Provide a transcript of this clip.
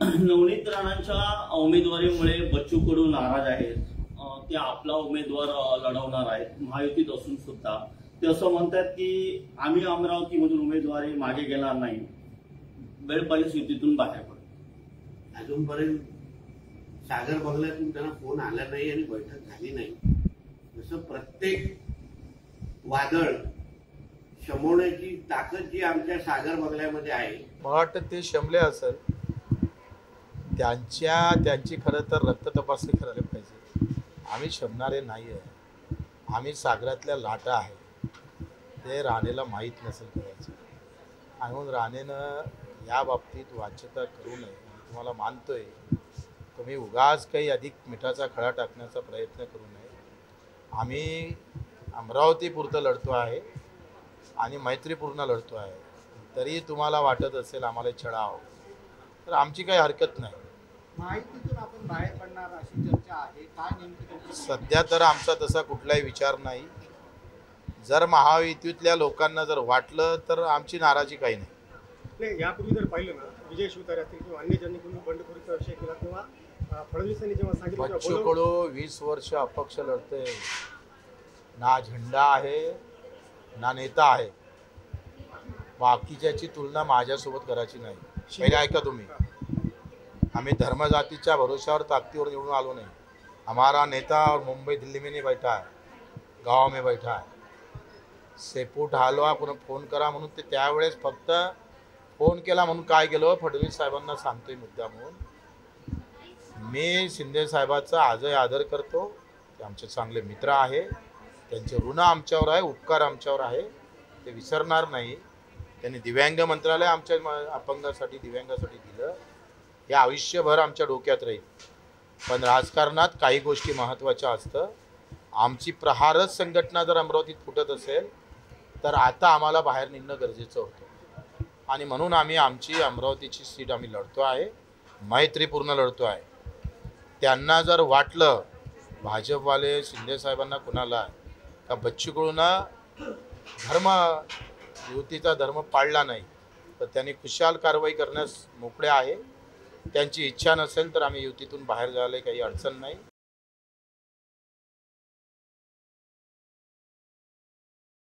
नवनीत राणांच्या उमेदवारीमुळे बच्चू कडू नाराज आहेत. ते आपला उमेदवार लढवणार आहेत महायुतीत असून सुद्धा. ते असं म्हणतात की आम्ही अमरावतीमधून उमेदवारी मागे घेणार नाही, वेळ पाहिजे युतीतून बाहेर पडू. अजूनपर्यंत सागर बंगल्यातून त्यांना फोन आला नाही आणि बैठक झाली नाही. जसं प्रत्येक वादळ शमवण्याची ताकद जी आमच्या सागर बंगल्यामध्ये आहे. मला वाटतं ते शमले असेल. त्यांची खरं तर रक्त तपासणी करायला पाहिजे. आम्ही शमणारे नाही आहे. आम्ही सागरातल्या लाटा आहे. ते राणेला माहीत नसेल करायचं. आणि म्हणून राणेनं या बाबतीत वाच्यता करू नये. तुम्हाला मानतोय, तुम्ही उगाच काही अधिक मिठाचा खडा टाकण्याचा प्रयत्न करू नये. आम्ही अमरावतीपुरतं लढतो आहे आणि मैत्रीपूर्ण लढतो आहे. तरी तुम्हाला वाटत असेल आम्हाला छळावं, तर आमची काही हरकत नाही. माहितीतून आपण बाहेर पडणार अशी चर्चा आहे. काय नेमकी सध्या तर आमचा तसा कुठलाही विचार नाही. जर महायुतीतल्या लोकांना जर वाटलं तर आमची नाराजी काही नाही. यापूर्वी जर पाहिलं ना, विजय शिवतारे असतील किंवा अन्य ज्यांनी कोणी बंडखोरीचा विषय केला तेव्हा फडणवीसांनी जेव्हा सांगितलं बच्चू कडू 20 वर्ष अपक्ष लढते. ना झेंडा आहे ना नेता आहे. बाकीच्याची तुलना माझ्यासोबत करायची नाही. पहिले ऐका तुम्ही, आम्ही धर्मजातीच्या भरोश्यावर ताकदीवर निवडून आलो नाही. हमारा नेता और मुंबई दिल्ली में नहीं बैठा है, गाँव में बैठा है. सेपूट हलवा पुन्हा फोन करा म्हणून ते त्यावेळेस फक्त फोन केला म्हणून काय गेलो. फडणवीस साहेबांना सांगतोय मुद्दा म्हणून. मी शिंदे साहेबांचा आजही आदर करतो. ते आमचे चांगले मित्र आहे. त्यांचे ऋण आमच्यावर आहे, उपकार आमच्यावर आहे, ते विसरणार नाही. त्यांनी दिव्यांग मंत्रालय आमच्या अपंगासाठी दिव्यांगासाठी दिलं. हे आयुष्यभर आमच्या डोक्यात राहील. पण राजकारणात काही गोष्टी महत्त्वाच्या असतं. आमची प्रहारच संघटना जर अमरावतीत फुटत असेल तर आता आम्हाला बाहेर निघणं गरजेचं होतं. आणि म्हणून आम्ही आमची अमरावतीची सीट आम्ही लढतो आहे, मैत्रीपूर्ण लढतो आहे. त्यांना जर वाटलं भाजपवाले शिंदे साहेबांना कुणाला का बच्चू कडूंना युतीचा धर्म पाळला नाही तर त्यांनी खुशाल कारवाई करण्यास मोकळे आहे. त्यांची इच्छा नसेल तर आम्ही युतीतून बाहेर जायला काही अडचण नाही.